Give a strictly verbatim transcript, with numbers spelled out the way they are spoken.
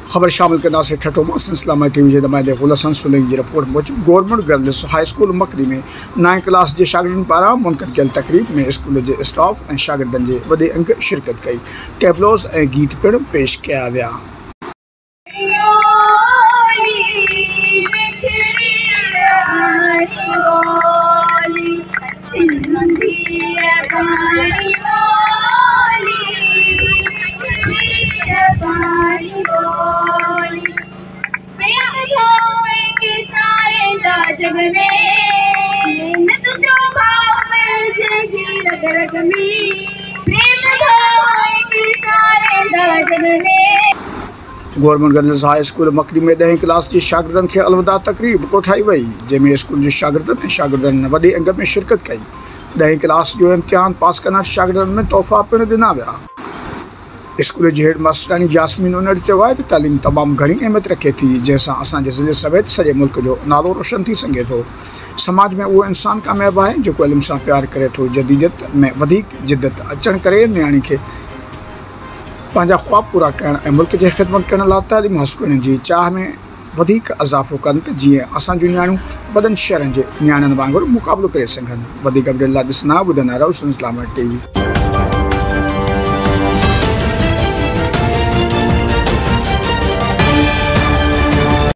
खबर शामिल कंदासीं ठठो मां इस्लामा टीवी जे नुमाइंदे गुलहसन सुलैही जी रिपोर्ट मूजिबि government girls high school Makri में नाएं क्लास जे शागिर्दनि पारां मुनक़िद कयल तक़रीब में स्कूल जे स्टाफ ऐं शागिर्दनि जे वॾे अंग शिरकत कई। टेबलोज़ ऐं गीत पिणु पेश कया विया। जग में न तुझो भाव जी रग रग में प्रेम होएगी सारे जग में। Government girls high school Makri में ॾहें क्लास जी शागिर्दनि खे अलविदा तक़रीब कोठाई वई, जंहिंमें स्कूल जे शागिर्दनि ऐं शागिर्दनि वॾे अंग में शिरकत कई। ॾहें क्लास जो इम्तिहान पास कंदड़ शागिर्दनि में तोहफ़ा पिणु ॾिना विया। स्कूल जी हेड मास्टरानी जास्मीन उनड़ चयो आहे त तालीम तमामु घणी अहमियत रखे थी, जंहिंसां असांजे ज़िले समेत सॼे मुल्क जो नालो रोशन थी सघे थो। समाज में उहो इंसानु कामयाबु आहे जेको इल्म सां प्यारु करे थो। जदीदियत में वधीक जिदत अचण करे नियाणी खे पंहिंजा ख़्वाब पूरा करण ऐं मुल्क जी ख़िदमत करण लाइ तालीम हासिलु करण जी चाह में वधीक इज़ाफ़ो कनि त जीअं असांजूं नियाणियूं वॾनि शहरनि जे नियाणियुनि वांगुरु मुक़ाबिलो करे सघनि। वधीक अपडेट लाइ ॾिसंदा ॿुधंदा रहो इस्लामा टीवी।